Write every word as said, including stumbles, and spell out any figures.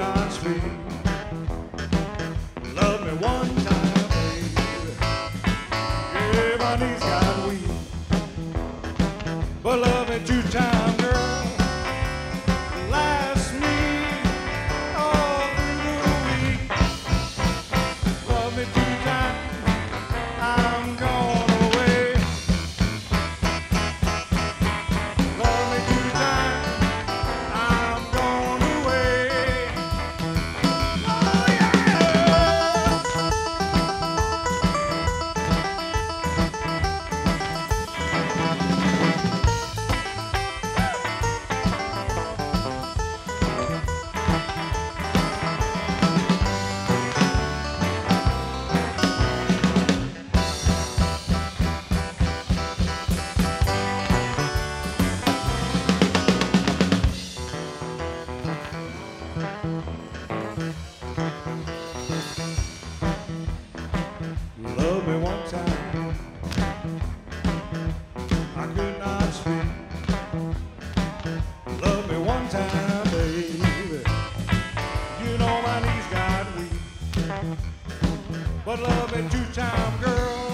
not speak. Love me one time, baby. Yeah, my knees got weak. But love me two times, girl. Last me all through the week. Love me two times, I'm gone away. Love me two times, I'm gone away. Oh yeah! Love me one time, I could not speak. Love me one time, baby. You know my knees got weak. But love me two times, girl.